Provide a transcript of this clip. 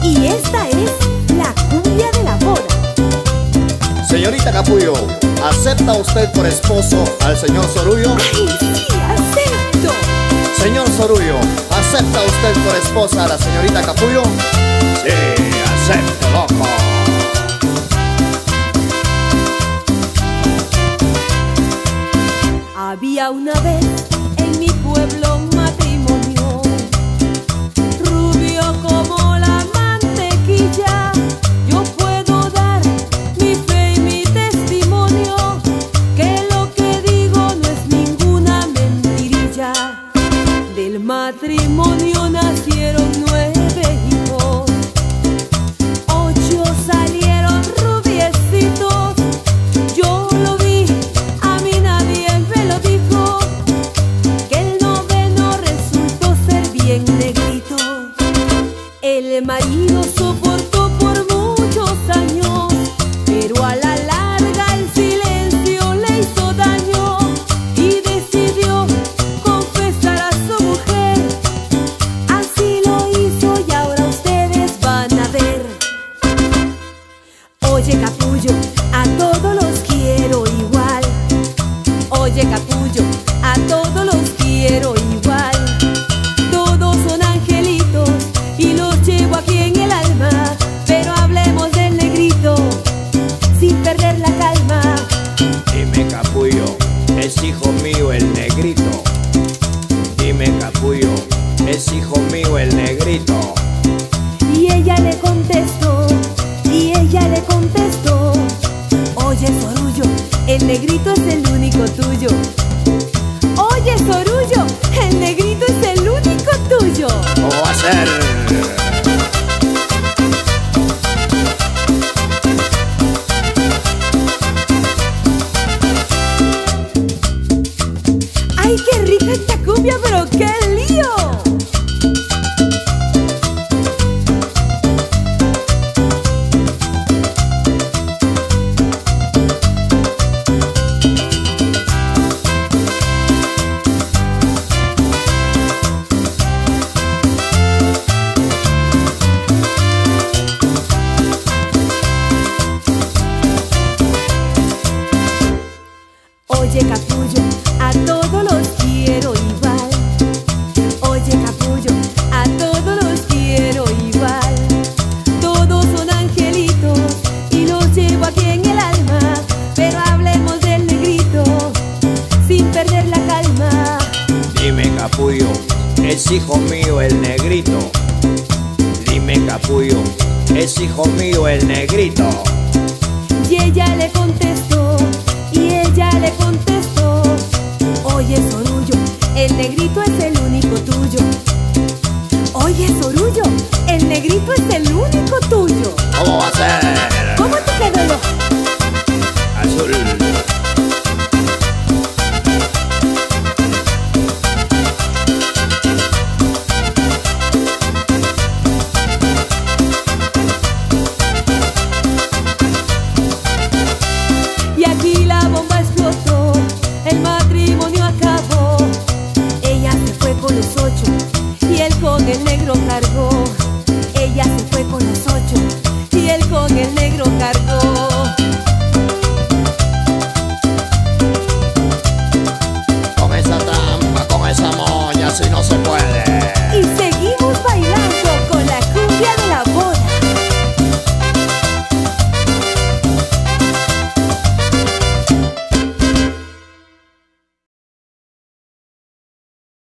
Y esta es la cumbia de la boda. Señorita Capullo, ¿acepta usted por esposo al señor Sorullo? ¡Ay, sí, acepto! Señor Sorullo, ¿acepta usted por esposa a la señorita Capullo? Sí, acepto, loco. Había una vez en mi pueblo un matrimonio, rubio como la mantequilla. Yo puedo dar mi fe y mi testimonio, que lo que digo no es ninguna mentirilla. Del matrimonio nacieron 9 hijos, 8 salieron rubiecitos. Yo lo vi, a mí nadie me lo dijo, que el 9º resultó ser bien negrito. El marido soportó por muchos años, pero a la larga el silencio le hizo daño y decidió confesar a su mujer. Así lo hizo y ahora ustedes van a ver. Oye, capullo, a todos los quiero igual. Oye, capullo, a todos los quiero igual. Todos son angelitos y los llevo aquí en el alma. Pero hablemos del negrito sin perder la calma. Dime, capullo, ¿es hijo mío el negrito? Dime, capullo, ¿es hijo mío el negrito? Y ella le contestó, oye, Sorullo, el negrito es el único tuyo. Oye, Sorullo, el negrito es el único tuyo. ¿Cómo va a ser? ¡Ay, qué rica esta cumbia, pero qué lío! Oye, capullo, a todos los quiero igual. Oye, capullo, a todos los quiero igual. Todos son angelitos y los llevo aquí en el alma. Pero hablemos del negrito sin perder la calma. Dime, capullo, ¿es hijo mío el negrito? Dime, capullo, ¿es hijo mío el negrito? Y ella le contestó, oye, Sorullo, el negrito es el único tuyo. Oye, Sorullo, el negrito es